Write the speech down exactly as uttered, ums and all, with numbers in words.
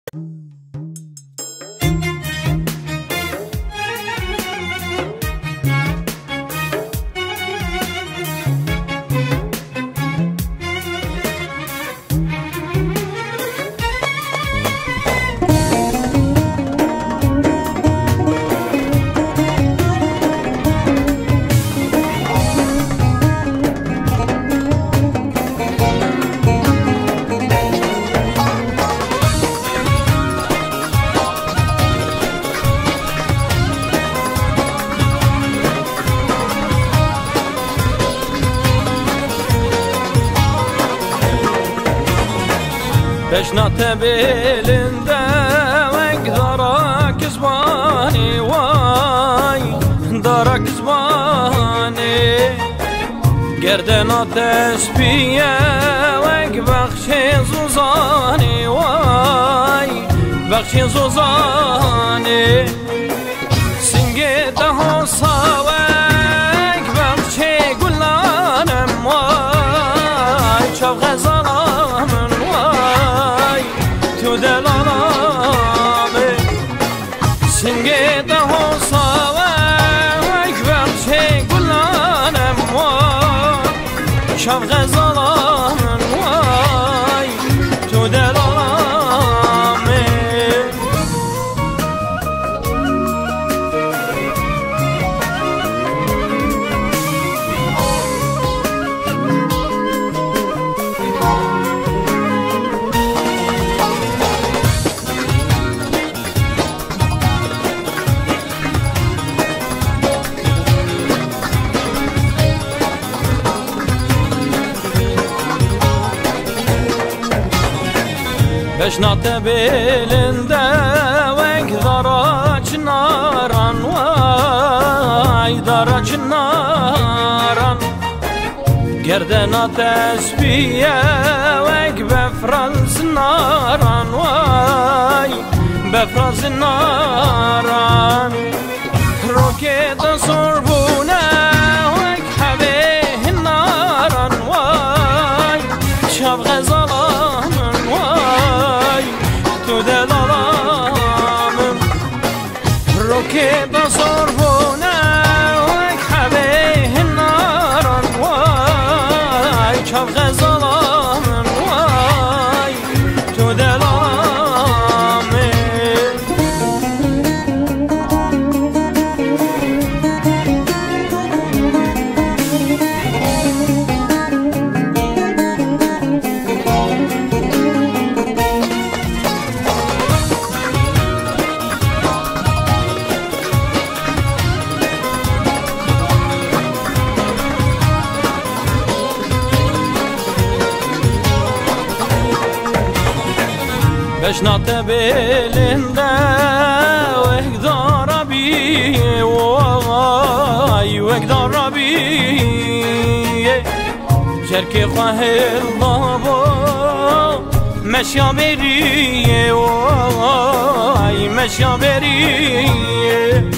بشنات belinde vek darak zbani vay darak zbani gerdena tesbiye vek bakşi zuzani vay bakşi zuzani singe daha savek bakşi gulanem vay çav gazalamın تو دلالامه سنگه ده ساوک برچه گلانم وای شب غزالامن وای تو دلالامه بشنات belinde vek dara çınaran vay dara çınaran gerdena tesbiye vek befran zinaran vay befran zinaran roketa sorbuna vek habeh naran vay şab gazalan تو دلالامم روکه بزرگونه وک حبه ناران وای چاو غزالامم وای تو دلالامم بشنات belinde vek darabi vay vek darabi şerke khahil babo meşaberi vay meşaberi